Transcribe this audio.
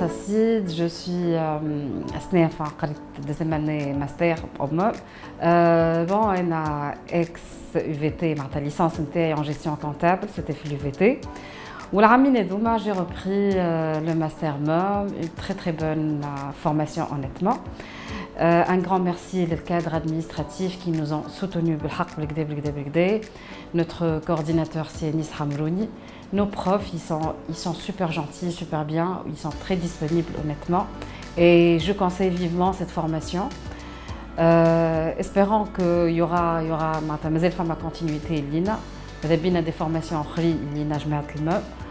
Hassid, je suis deuxième année master au MOB. Bon, on a ex-UVT, ma licence en gestion comptable, c'était l'UVT. Ou la j'ai repris le master MOB, une très bonne formation honnêtement. Un grand merci au cadre administratif qui nous ont soutenus, notre coordinateur c'est Nis Hamrouni. Nos profs, ils sont super gentils, super bien, ils sont très disponibles honnêtement. Et je conseille vivement cette formation. Espérons qu'il y aura ma continuité. Il y a des formations en ligne, il y a